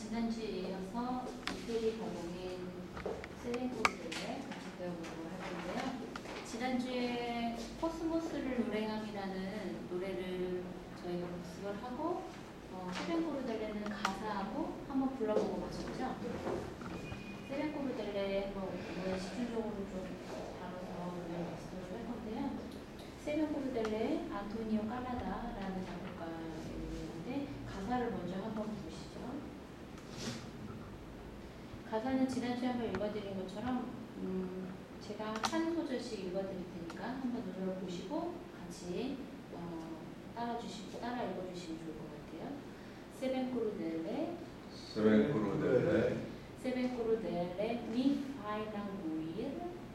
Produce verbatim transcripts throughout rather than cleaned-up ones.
지난주에 이어서 이태리 가공인 세레고리를 같이 배워보도록 할 건데요. 지난주에 코스모스를 노래함이라는 노래를 저희가 복습을 하고 어, 세벤고르델레는 가사하고 한번 불러보고 마쳤죠. 세벤고르델레 한번 오늘 집중적으로 좀 다뤄서 오늘 복습을 할 건데요. 세벤고르델레 안토니오 깔라다라는 작곡가인데 가사를 먼저 한번 보시죠. 가사는 지난주에 한번 읽어드린 것처럼 음, 제가 한 소절씩 읽어드릴 테니까 한번 눈여보시고 같이 어, 따라주시고 따라 읽어주시면 좋을 것 같아요. 세벤쿠르델레 세벤쿠르델레 세벤쿠르델레 미 파일랑구일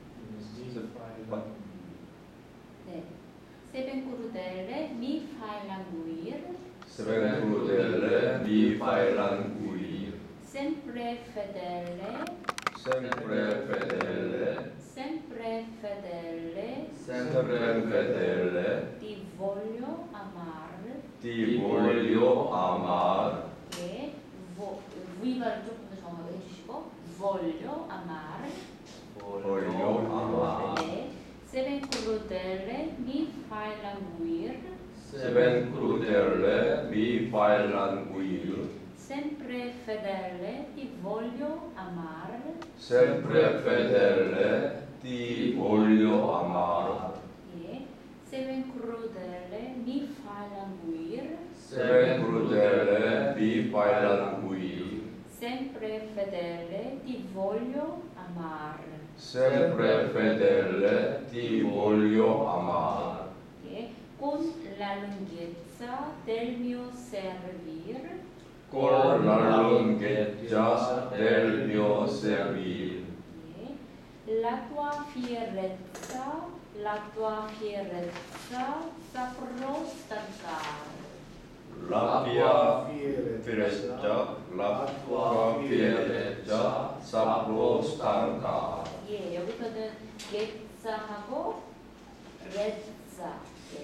네 세벤쿠르델레 미 파일랑구일 세벤쿠르델레 미 파일랑구일 sempre fedele sempre fedele sempre fedele sempre fedele ti voglio amare ti voglio amare 예, vo, V를 조금 더 정확하게 해주시고 voglio amare voglio amare 네, sebenkrudele mi fai languir sebenkrudele mi faillanguil sempre fedele ti voglio amare sempre fedele ti voglio amare 예, sebenkrudele mi fai languir sebenkrudele mi faillanguil sempre fedele ti voglio amare sempre fedele ti voglio amare 예, con la lunghezza del mio servir con la lunghezza del mio servir 예, la tua fierezza la tua fierezza saprò stancare la mia fierezza la tua fierezza saprò stancare 예, 여기서는 get자하고 red자 예,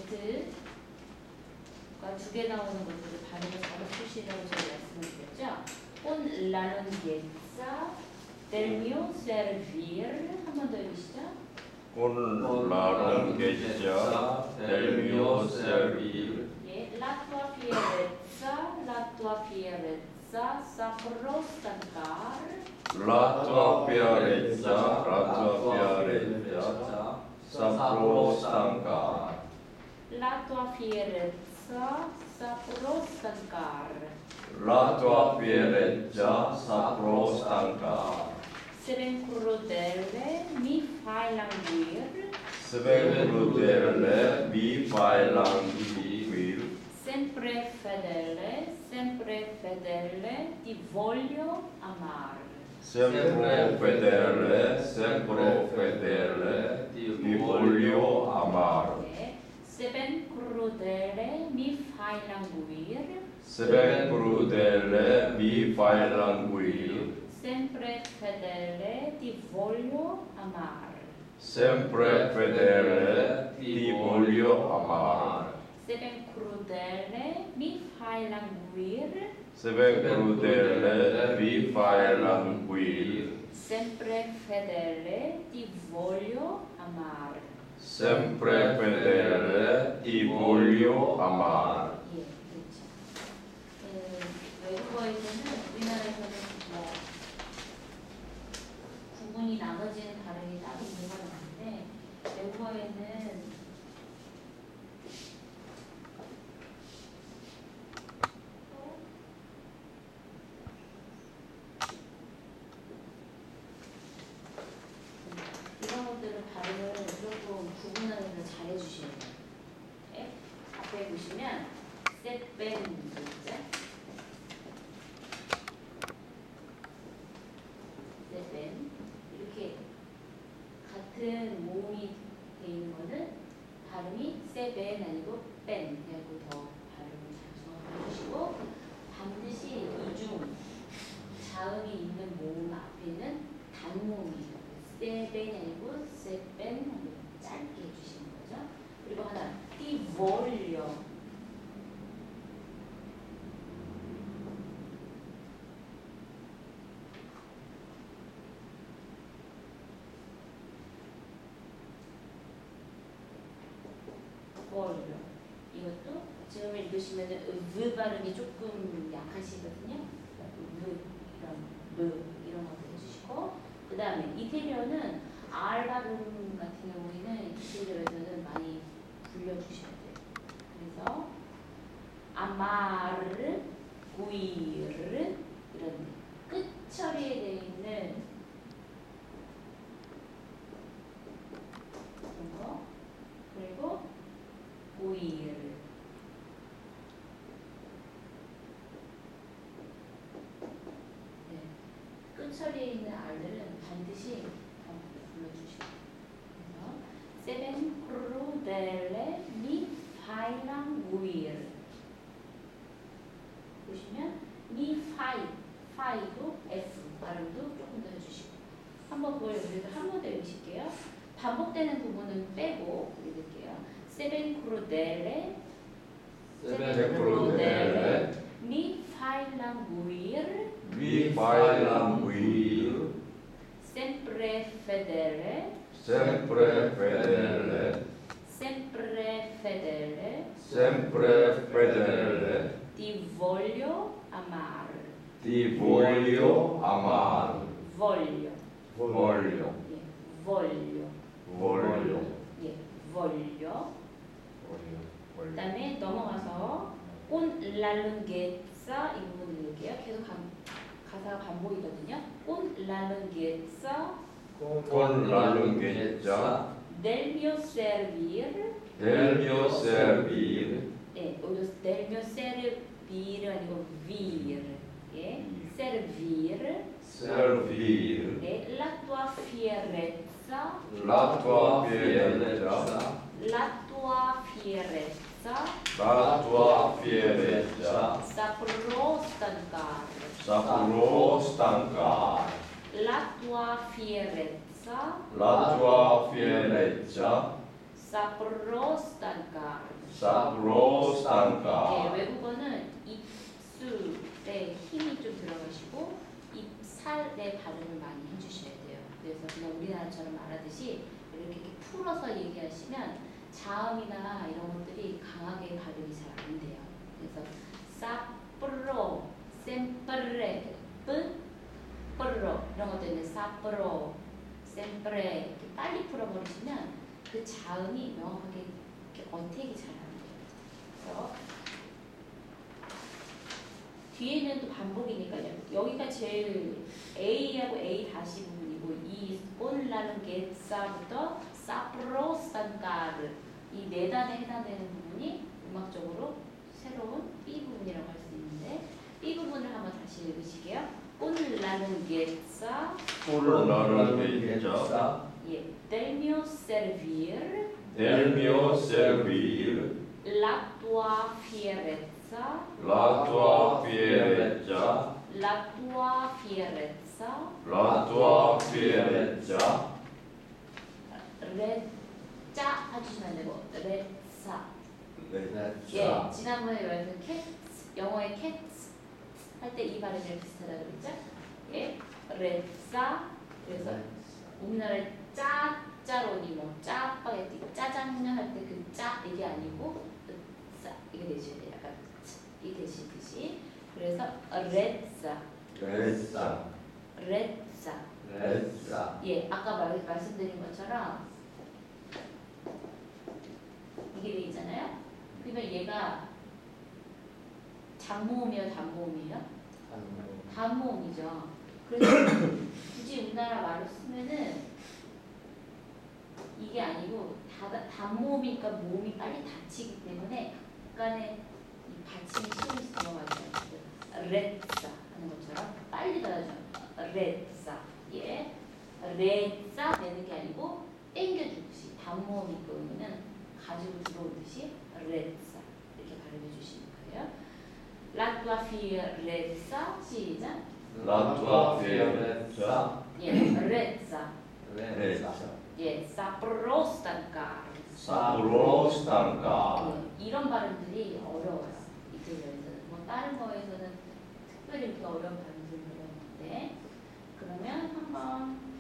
z가 두 개 나오는 것들을 발음을 잘 쓰시라고 제가 말씀을 드렸죠. con la lunghezza del mio servir 한 번 더 해주시죠. con la lunghezza del mio servir 예, la tua fierezza la tua fierezza saprò stancare la tua fierezza la tua fierezza saprò stancare la tua fierezza saprò stancare la tua fierezza saprò stancare sebenkrudele mi fai languir sebenkrudele mi fai languir sempre fedele sempre fedele ti voglio amare sempre fedele sempre fedele ti voglio amare 네, sebenkrudele mi fai languir sebenkrudele mi fai languir sempre fedele ti voglio amare sempre fedele ti voglio amare sebenkrudele mi fai languir sebenkrudele mi fai languir sempre fedele ti voglio amare sempre fedele ti voglio amare 예, 그렇죠. 그, 외국어에서는 우리나라에서는 뭐 구분이 나눠지는 발음이 따로 있는 건 아닌데 외국어에는 이런 것들은 발음을 조금 구분하는 걸 잘 해주셔야 돼요. 예? 앞에 보시면 세벤 있죠? 세벤 이렇게 같은 모음이 돼 있는 거는 발음이 세벤 아니고 뺀 그리고 더 발음을 잘 정확히 해주시고 반드시 이중 자음이 있는 모음 앞에는 단모음이에요. 세벤이 아니고 세벤 짧게 해주시는 거죠. 그리고 하나 티 볼려 볼요. 이것도 지금 읽으시면 v 발음이 조금 약하시거든요. v 이런 르 이런 것도 해주시고 그 다음에 이태리어는 R 발음 같은 경우에는 이태리어에서는 많이 불려주셔야 돼요. 그래서 아마르, 구이르 이런 끝 처리에 되어 있는 이런 거 그리고 구이르 네. 끝 처리에 있는 R들은 반드시 불러주시고 그래서 세벤 크루델레 미 파이랑 구이르 보시면 미 파이, 파이도 F 발음도 조금 더 해주시고 한번 그걸 여기서 한 번 더 읽으실게요. 반복되는 부분은 빼고 읽을게요. 세벤 크루델레 세벤 크루델레 미 파일랑 무일 미 파일랑 무일 sempre fedele sempre fedele sempre fedele sempre fedele ti voglio amare ti voglio amare voglio voglio 예, voglio voglio 예, voglio voglio 그 다음에 넘어가서 con la lunghezza 이 부분 읽을게요. 계속 감, 가사가 반복이거든요. con la lunghezza con la lunghezza del mio servir del mio servire 예, 여기서 del mio servir 아니고 vir 예, servir servire 예, la tua fierezza la tua fierezza la tua fierezza la tua fierezza saprò stancare saprò stancare la tua fierezza la tua fierezza saprò stancare saprò 예, stancare 외국어는 입술에 힘이 좀 들어가시고 입살의 발음을 많이 해주셔야 돼요. 그래서 그냥 우리나라처럼 말하듯이 이렇게, 이렇게 풀어서 얘기하시면 자음이나 이런 것들이 강하게 발음이 잘 안 돼요. 그래서 사프로, 셈프레, 뿌, 뿌로 이런 것도 있는데 사프로, 셈프레 이렇게 빨리 풀어버리시면 그 자음이 명확하게 이렇게 어택이 잘 안 돼요. 그래서 뒤에는 또 반복이니까요. 여기가 제일 A하고 A 다시 부분이고 이 온라는 게사부터 사프로 산가르 이 네 단에 해당되는 부분이 음악적으로 새로운 B 부분이라고 할 수 있는데 B 부분을 한번 다시 읽으시게요. 온라는 게사 con la lunghezza 예, del mio servir del mio servire la tua fierezza la tua fierezza la tua fierezza la tua fierezza 레짜 해주시면 안 되고 레사 예 자 지난번에 여기서 캣 영어의 캣 할 때 이 발음이 비슷하다고 그랬죠? 예 레사 그래서 우리나라의 짜짜로니 뭐 짜파게티 짜장면 할 때 그 짜 이게 아니고 짜 이게 되셔야 돼요. 약간 이 되시듯이 그래서 레사 레사 레사 레사 예 아까 말, 말씀드린 것처럼 이게 돼 있잖아요. 그러면 얘가 장모음이에요, 단모음이에요? 단모음이죠. 그래서 굳이 우리나라 말로 쓰면은 이게 아니고 다, 단모음이니까 모음이 빨리 닫히기 때문에 약간의 이 받침이 심해서 들어가죠. 레사 하는 것처럼 빨리 닫아줘. 레사 예 레사 내는 게 아니고 땡겨주듯이 단모음이 있거든요. 가지고 들어오듯이 레사 이렇게 발음해 주시는 거예요. La tua fierezza 시작. la tua fierezza 예, 레사 레사 예, saprò stancare saprò stancare 예, 이런 발음들이 어려워요. 이태리어에서는 뭐 다른 거에서는 특별히 이렇게 어려운 발음들이 어려운데 그러면 한번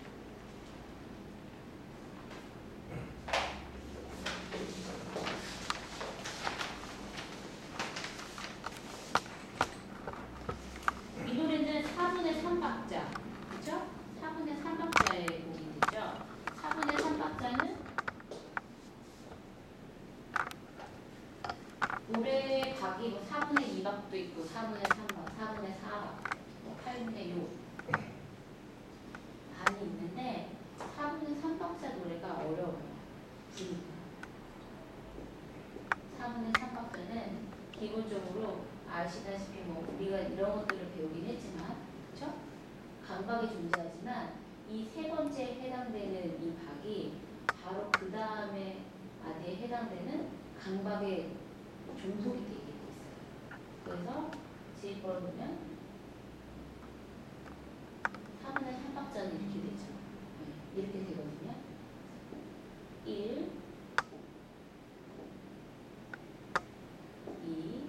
쌓여있는 요 반이 있는데 사분의 삼 박자 노래가 어려워요. 부르기가. 사분의 삼 박자는 기본적으로 아시다시피 뭐 우리가 이런 것들을 배우긴 했지만, 그렇죠? 강박이 존재하지만 이 세 번째에 해당되는 이 박이 바로 그 다음에 마디에 해당되는 강박의 종속이 되게 돼 있어요. 그래서 지휘법을 보면 사분의 삼 박자는 이렇게 되죠. 네, 이렇게 되거든요. 일, 이,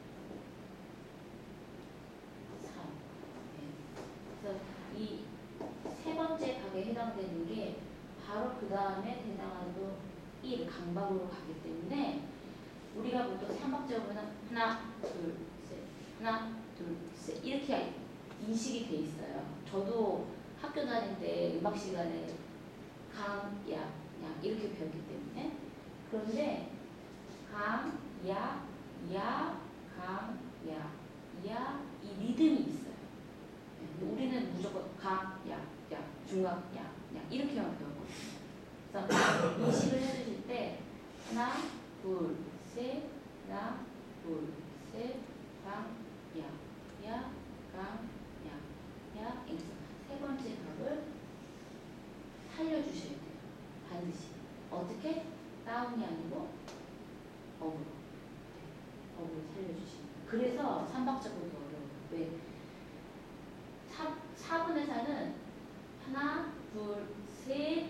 삼. 네. 그래서 이 세 번째 박에 해당되는 게 바로 그 다음에 해당하는 또 일, 강박으로 가기 때문에 우리가 보통 삼 박자로는 하나, 둘, 셋, 하나, 둘, 셋 이렇게 인식이 돼 있어요. 저도 학교 다닐 때 음악 시간에 강, 야, 야 이렇게 배웠기 때문에. 그런데 강, 야, 야, 강, 야, 야 이 리듬이 있어요. 우리는 무조건 강, 야, 야, 중강, 야, 야 이렇게만 배웠거든요. 그래서 인식을 해주실 때 하나, 둘, 셋, 하나, 둘, 셋, 강, 야, 야, 강, 야, 야 이렇게 세 번째 박을 살려주셔야 돼요. 반드시. 어떻게? 다운이 아니고 업으로. 업으로 살려주시면. 그래서 삼 박자보다 어려워요. 왜? 사 분의 사는 하나, 둘, 셋,